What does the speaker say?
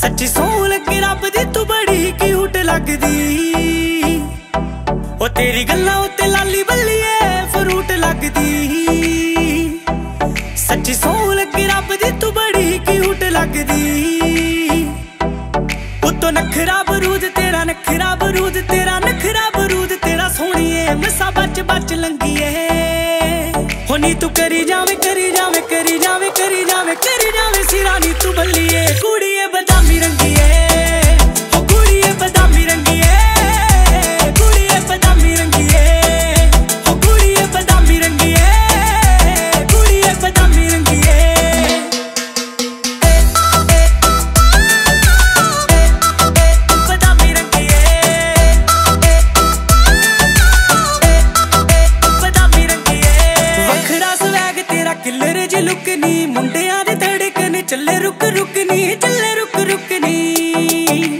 सच्ची सौं लगे रब दी तू बड़ी क्यूट लगदी। ओ तेरी गल्लां उत्ते लाली बल्लिए फ्रूट लगदी। सच्ची सौं लगे रब दी तू बड़ी क्यूट लगदी। उत्तों नखरा बरूद तेरा, नखरा बरूद तेरा, नखरा बरूद तेरा सोहणीए मसा बच बच लंघीए। हो नी तू करी जावे करी जावे करी जावे करी जावे करी जावे सिरा नी तू बल्लिए। कुड़िए बदामी रंगीए, हो कुड़िए बदामी रंगीए, कुड़िए बदामी रंगीए, हो कुड़िए बदामी रंगीए, कुड़िए बदामी रंगीए। बदामी रंगीए, बदामी रंगीए। वखरा स्वैग तेरा किलर ज लुक नी, मुंडियां दे धड़कन चले रुक रुक नी, चले रुक रुक नी।